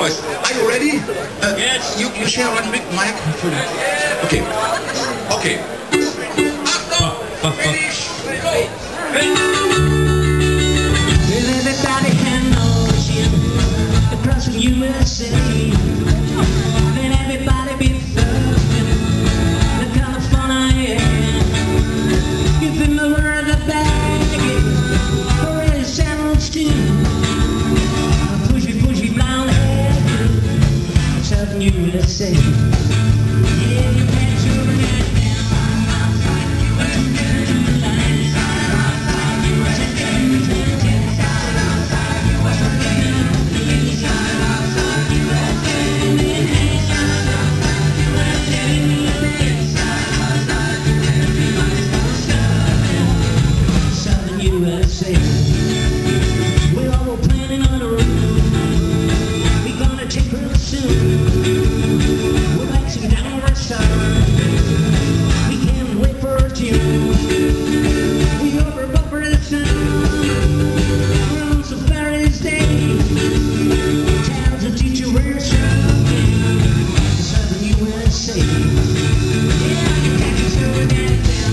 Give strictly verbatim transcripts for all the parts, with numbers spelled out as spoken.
boys. Are you ready? Uh, yes. You, you share one big mic. Okay. Okay. Achtung! Finish! Go! Well, everybody can know you across the U S A. And everybody be thugging the California. Give him the word of the bag for his sandals too. Pushy, pushy, blonde hair, Southern U S A. Yeah, you can't show me that down. We're all planning on a road. We're gonna take real soon. We're waxing down our side. We can't wait for a tune. We over bumper the sun. We're on Safari's day. Towns will teach you where you're something. Southern U S A. Yeah, you can't slow it down.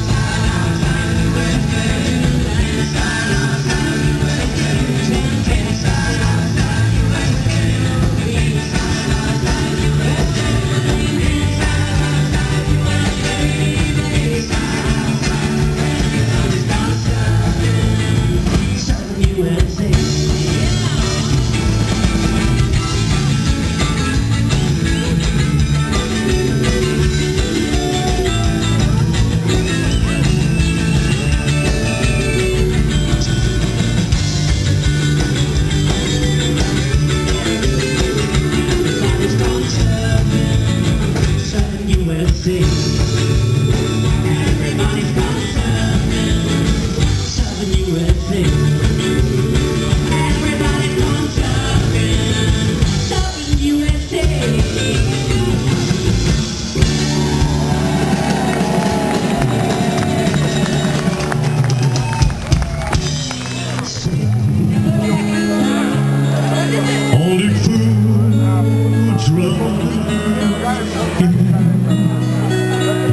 Everybody's gone Southern, Southern U S A. Everybody's gone Southern, Southern U S A. All the food's running.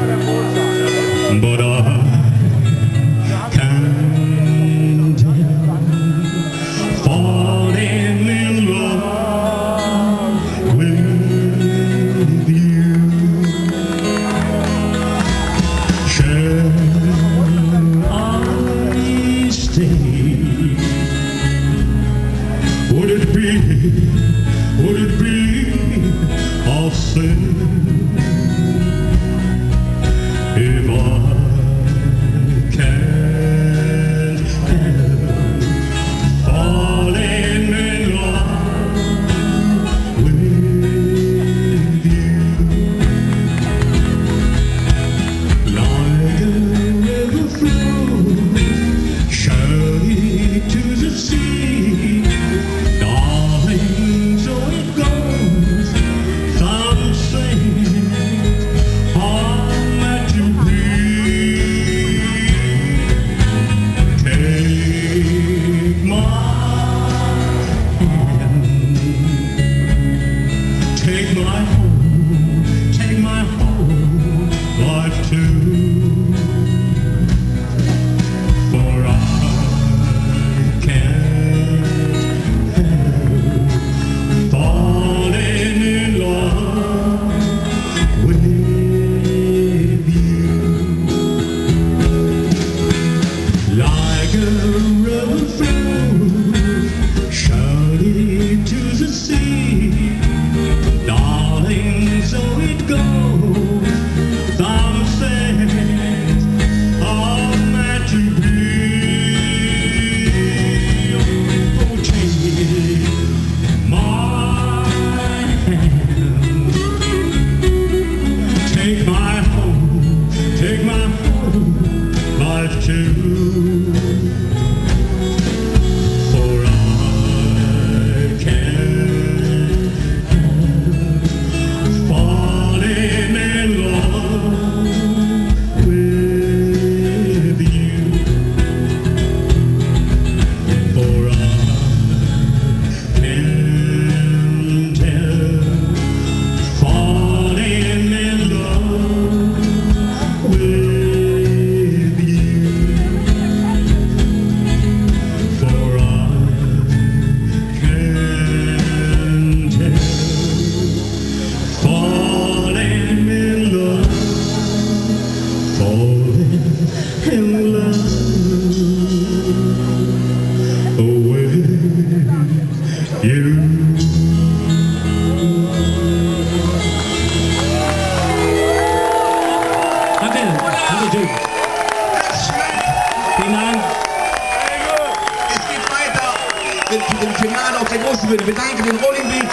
für, für den Finale auf der großen Bühne. Wir danken den Rolling Beans.